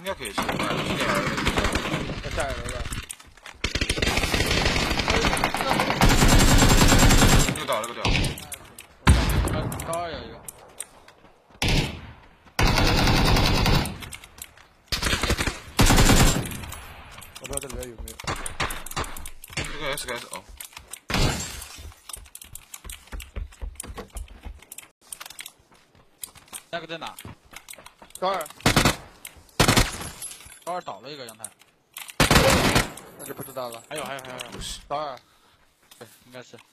应该可以吃。在下一楼的。 那个倒，那个倒。 高二有一个。我不知道这里面有没有。 这个 SKS 哦。 那个在哪？ 高二。 高二倒了一个阳台。 那就不知道了。 还有。 高二。 对，应该是。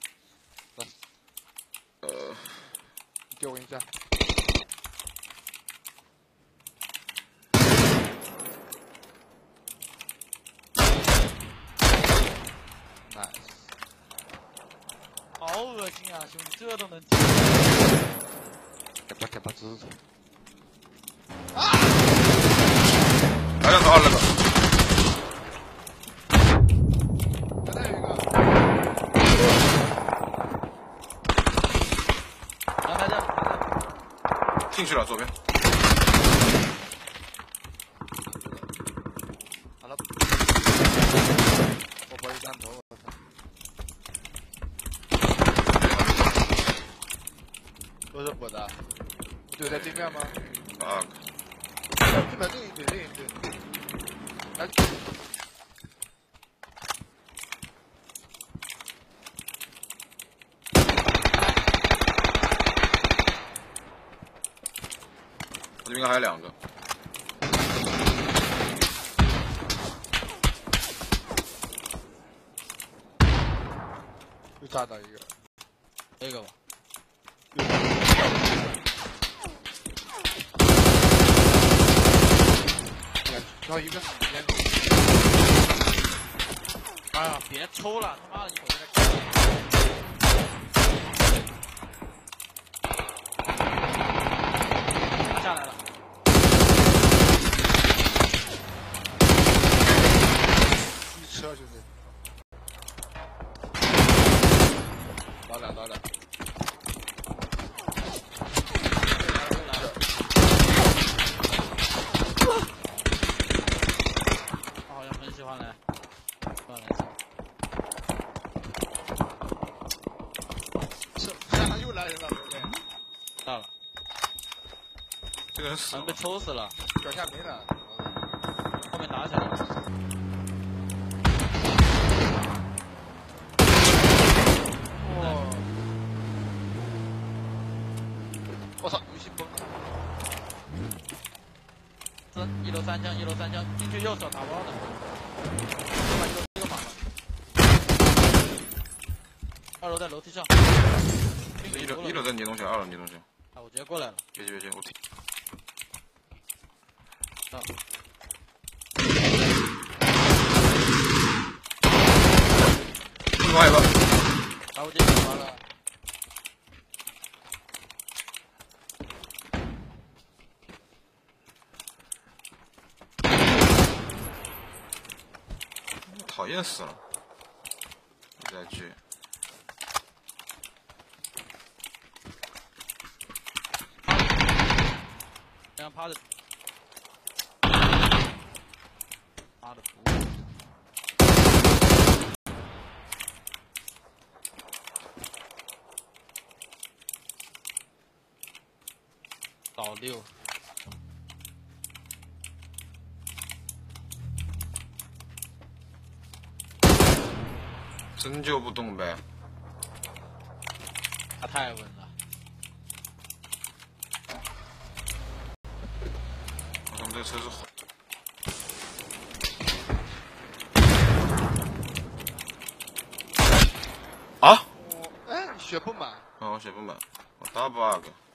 给我一下。nice。 好恶心啊，兄弟，这都能接。 给吧，支持。 啊！来了个二了个。 再有一个。 阳台这。 进去了，左边。 好了。我不是弹头，我操！都是补的。对，在对面吗？ 啊。 对面另一队。来。 我这边还有2个。 又炸到一个。 这个吧。 然后一个。 哎呀，别抽了，他妈的，一会儿就在看。他下来了。 一车兄弟。倒两。 他好像很喜欢来。 又来人了，对。 到了。 这个人死了。 被抽死了。 脚下没了。 后面打起来了。 我操！游戏崩了。 1楼3枪，进去右手打包的。把1楼这个满了。2楼在楼梯上。 一楼在你东西，2楼你东西。 啊，我直接过来了。 别急，我停。 啊。 另外一个。 啊，我直接打完了。 讨厌死了！你再去。 这样趴着。妈的服。倒6。 真就不动呗。 他太稳了。 我们这车是好。啊？ 哎，血不满。 啊，我血不满，我大 bug。